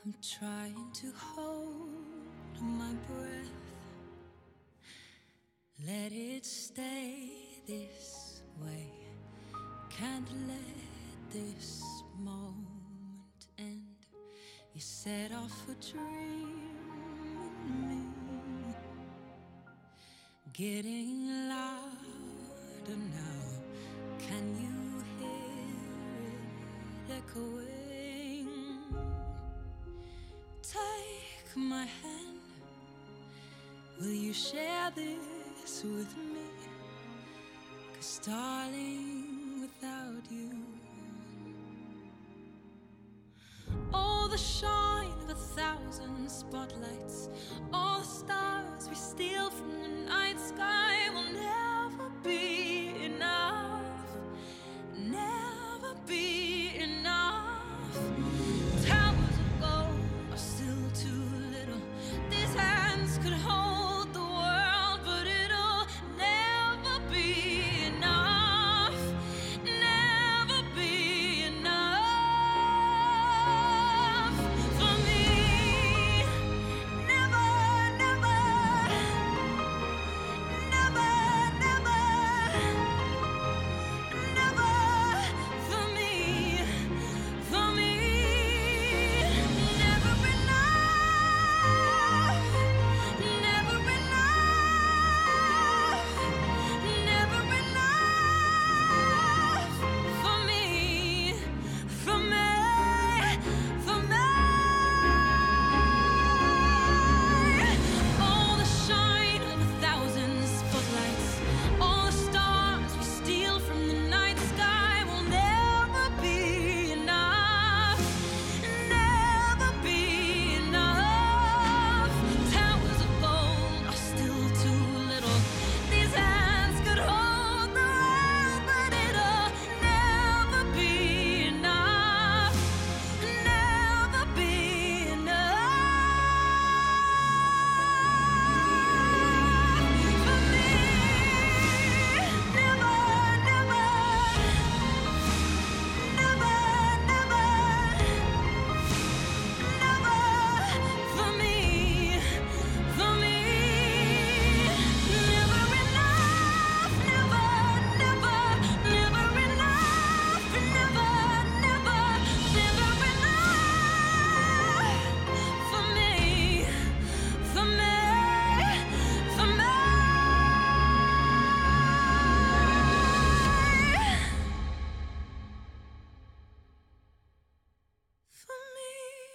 I'm trying to hold my breath. Let it stay this way. Can't let this moment end. You set off a dream in me, getting louder now. Can you hear it echoing? Take my hand. Will you share this with me? 'Cause darling, without you, all the shine of 1,000 spotlights, all the stars we steal from the night sky will never be enough, never be enough. Towers of gold are still too little. These hands could hold the world, but it'll never be enough, never be enough for me. Never, never, never, never, never for me, for me. Never enough, never enough, never enough for me, for me, for me. All the shine of 1,000 spotlights, all the stars we steal from the night sky will never be enough, never be enough. Towers of gold are still too little. These hands could hold the world, but it'll never be enough, never be enough for me. Never, never, never, never, never for me, for me. Never enough, never, never, never enough, never, never, never enough for me, for me, for me. For me.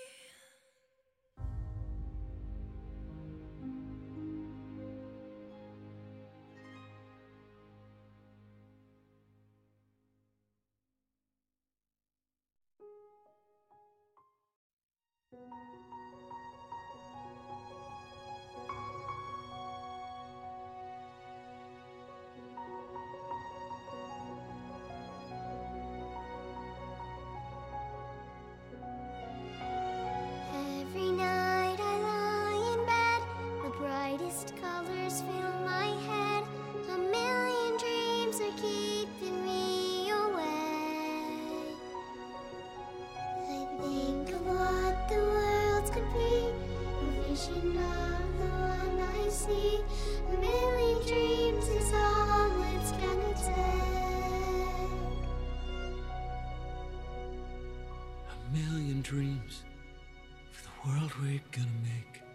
Every night I lie in bed, the brightest colors fill my head. A million dreams are keeping me awake. I think of what the world could be, a vision of the one I see. A million dreams is all it's gonna take. A million dreams for the world we're gonna make.